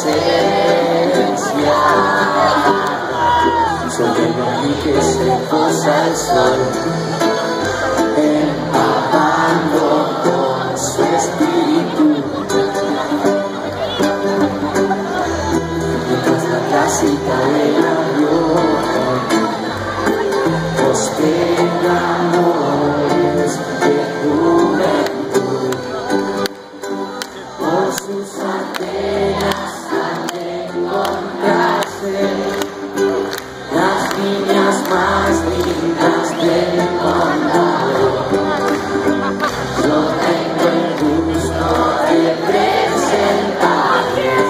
presencia. Sobre mí que se posa el sol, empapando con su espíritu. Mientras la clásica del avión pospera amores de juventud. Por sus antenas han de encontrarse las niñas más lindas del mundo. Yo tengo el gusto de presentar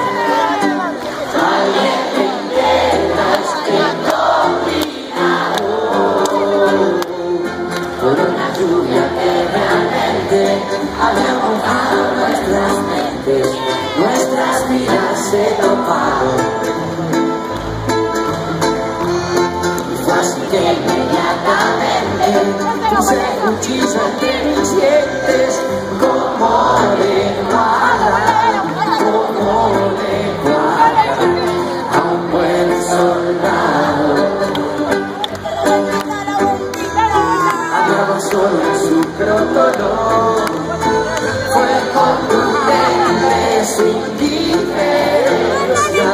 valiente integras que dominado por una lluvia que realmente había mojado nuestras mentes, nuestras vidas se toparon. Que inmediatamente se cuchillo entre mis dientes como de guarda a un buen soldado. Hablaba solo en su protolog, fue contundente su indiferencia.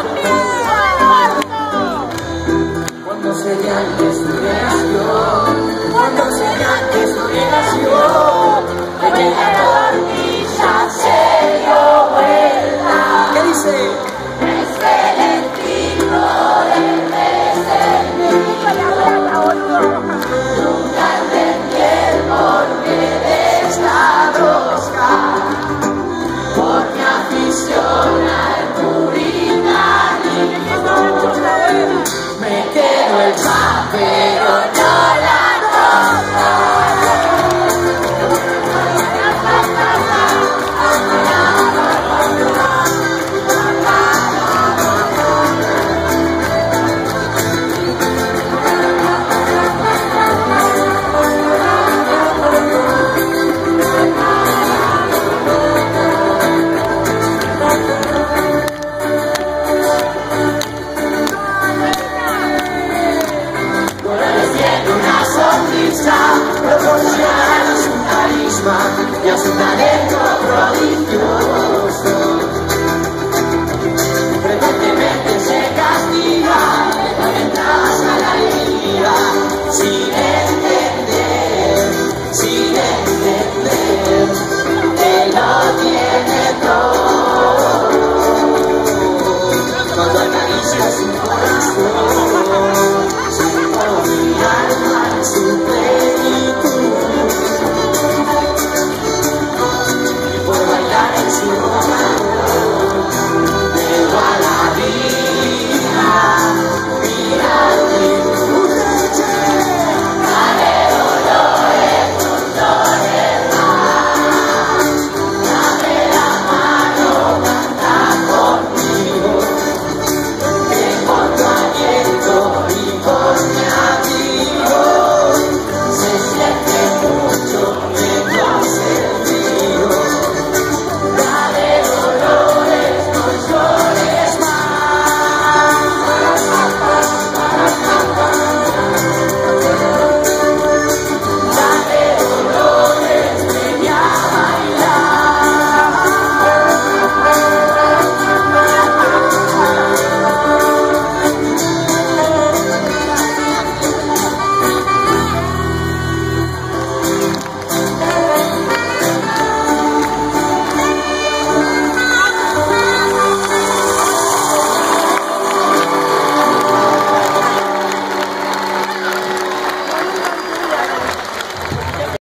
Cuando señal de su creación, de llegar a